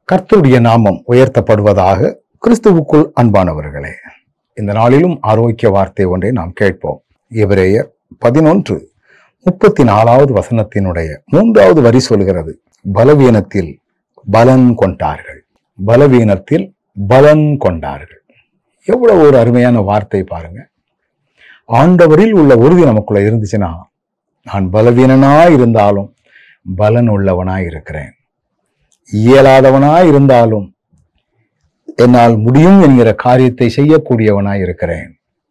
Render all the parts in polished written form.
கர்த்தருடைய நாமம் உயர்த்தப்படுவதாக. கிறிஸ்துவுக்குள் அன்பானவர்களே, இந்த நாளிலும் ஆரோக்கிய வார்த்தை ஒன்றை நாம் கேட்போம். எபிரேயர் 11:34 வசனத்தினுடைய 3வது வரி சொல்கிறது, பலவீனத்தில் பலன் கொண்டார்கள். பலவீனத்தில் பலன் கொண்டார்கள். எவ்வளவு ஒரு அருமையான வார்த்தை பாருங்க. ஆண்டவரில் உள்ள உறுதி நமக்குள்ள இருந்துச்சுன்னா, நான் பலவீனனாய் இருந்தாலும் பலன் உள்ளவனாய் இருக்கிறேன், இயலாதவனாய் இருந்தாலும் என்னால் முடியும் என்கிற காரியத்தை செய்யக்கூடியவனாய் இருக்கிறேன்.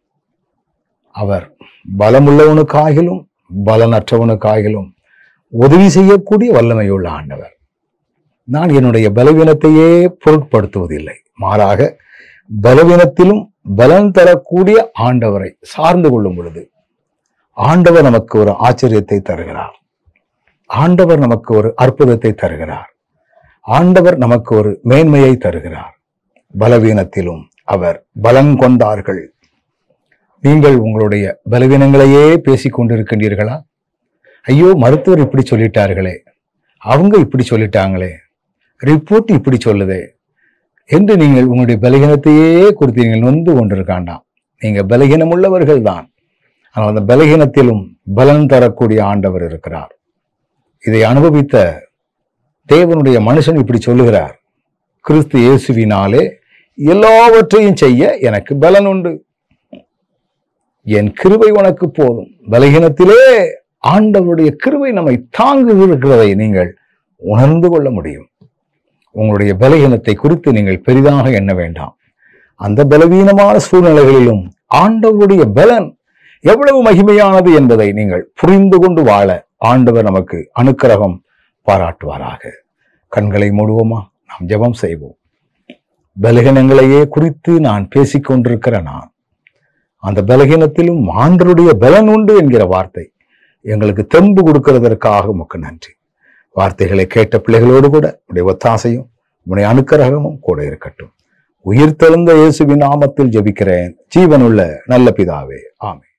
அவர் பலமுள்ளவனுக்காகிலும் பலனற்றவனுக்காகிலும் உதவி செய்யக்கூடிய வல்லமையுள்ள ஆண்டவர். நான் என்னுடைய பலவீனத்தையே பொருட்படுத்துவதில்லை, மாறாக பலவீனத்திலும் பலன் தரக்கூடிய ஆண்டவரை சார்ந்து கொள்ளும் பொழுது ஆண்டவர் நமக்கு ஒரு ஆச்சரியத்தை தருகிறார். ஆண்டவர் நமக்கு ஒரு அற்புதத்தை தருகிறார். ஆண்டவர் நமக்கு ஒரு மேன்மையை தருகிறார். பலவீனத்திலும் அவர் பலன் கொண்டார்கள். நீங்கள் உங்களுடைய பலவீனங்களையே பேசிக் கொண்டிருக்கின்றீர்களா? ஐயோ, மருத்துவர் இப்படி சொல்லிட்டார்களே, அவங்க இப்படி சொல்லிட்டாங்களே, ரிப்போர்ட் இப்படி சொல்லுதே என்று நீங்கள் உங்களுடைய பலகீனத்தையே குறித்து நீங்கள் நொந்து கொண்டிருக்காண்டாம். நீங்க பலகீனம் உள்ளவர்கள் தான். ஆனால் அந்த பலகீனத்திலும் பலன் தரக்கூடிய ஆண்டவர் இருக்கிறார். இதை அனுபவித்த தேவனுடைய மனுஷன் இப்படி சொல்லுகிறார், கிறிஸ்து இயேசுவினாலே எல்லாவற்றையும் செய்ய எனக்கு பலன் உண்டு, என் கிருபை உனக்கு போதும். பலகீனத்திலே ஆண்டவருடைய கிருபை நம்மை தாங்கி இருக்கிறதை நீங்கள் உணர்ந்து கொள்ள முடியும். உங்களுடைய பலகீனத்தை குறித்து நீங்கள் பெரிதாக எண்ண வேண்டாம். அந்த பலவீனமான சூழ்நிலைகளிலும் ஆண்டவருடைய பலன் எவ்வளவு மகிமையானது என்பதை நீங்கள் புரிந்து கொண்டு வாழ ஆண்டவர் நமக்கு அனுக்கிரகம் பாராட்டுவாராக. கண்களை மூடுவோமா? நாம் ஜெபம் செய்வோம். பலகீனங்களையே குறித்து நான் பேசிக்கொண்டிருக்கிற நான், அந்த பலகீனத்திலும் ஆண்டவருடைய பலன் உண்டு என்கிற வார்த்தை எங்களுக்கு தெம்பு கொடுக்கிறதற்காக உமக்கு நன்றி. வார்த்தைகளை கேட்ட பிள்ளைகளோடு கூட உடைய ஒத்தாசையும் உடைய அனுக்கிரகமும் கூட இருக்கட்டும். உயிர்த்தெழுந்த இயேசுவின் நாமத்தில் ஜெபிக்கிறேன், ஜீவனுள்ள நல்ல பிதாவே, ஆமென்.